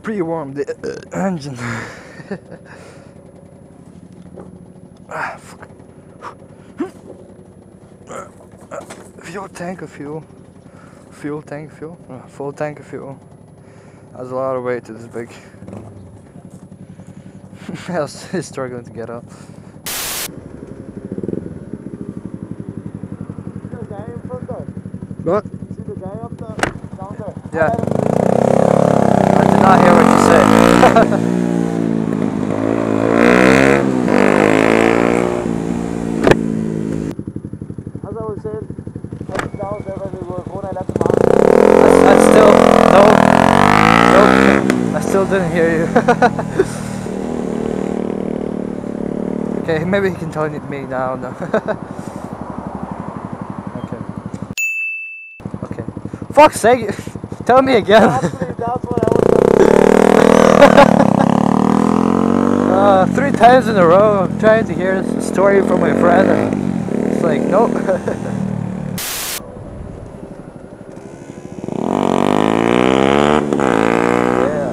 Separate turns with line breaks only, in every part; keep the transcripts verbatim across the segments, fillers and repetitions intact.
pre-warm the uh, engine. Ah, fuck. Fuel tank of fuel. Fuel tank of fuel. Uh, full tank of fuel. That's a lot of weight to this big. I was struggling to get up. What?
See the guy up there, down there?
Yeah. I did not hear what you said.
As I was saying, I think that was there when we were going, I left the
I, I still, no, no, I still didn't hear you. Okay, maybe he can tell me now. No. Okay. Okay. Fuck's sake! Tell me again.
Actually, that's what I was
uh, three times in a row, I'm trying to hear a story from my friend, and it's like, nope. Yeah.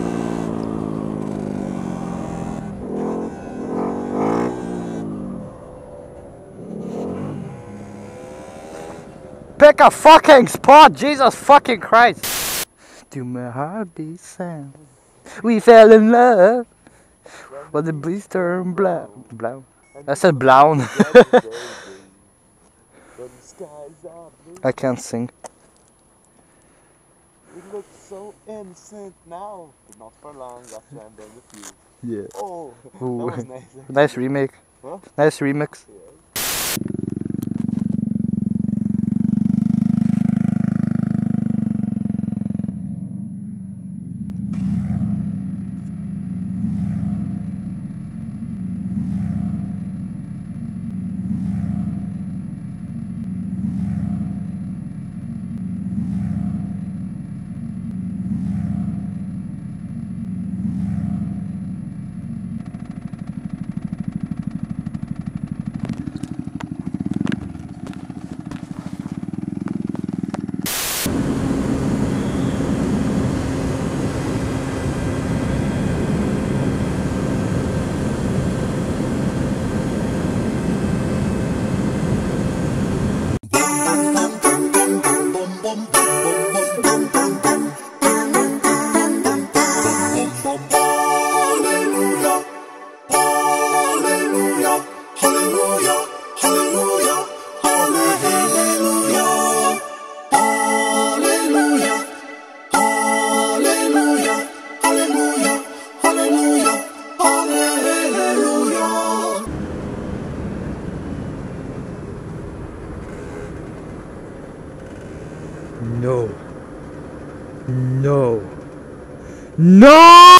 Pick a fucking spot, Jesus fucking Christ! To my heart beat sound, we fell in love. But the breeze turned brown. Brown. I said brown. I can't sing.
It looks so innocent now, but not for long after I'm done with you.
Yeah.
Oh,
Ooh.
that was nice.
Nice remake.
Huh?
Nice remix.
Yeah.
No. No. No!